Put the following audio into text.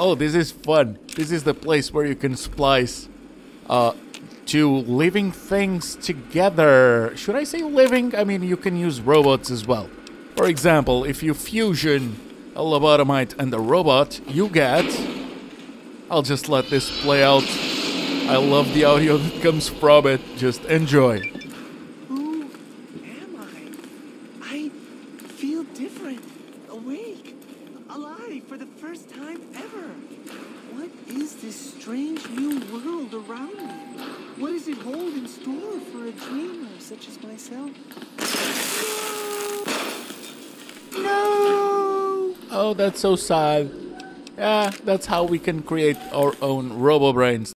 Oh, this is fun. This is the place where you can splice two living things together. Should I say living? I mean, you can use robots as well. For example, if you fusion a lobotomite and a robot, you get... I'll just let this play out. I love the audio that comes from it. Just enjoy. Who am I feel different, awake, alive for the first time ever. What is this strange new world around me? What does it hold in store for a dreamer such as myself? No! Oh, that's so sad. Yeah, that's how we can create our own Robobrains.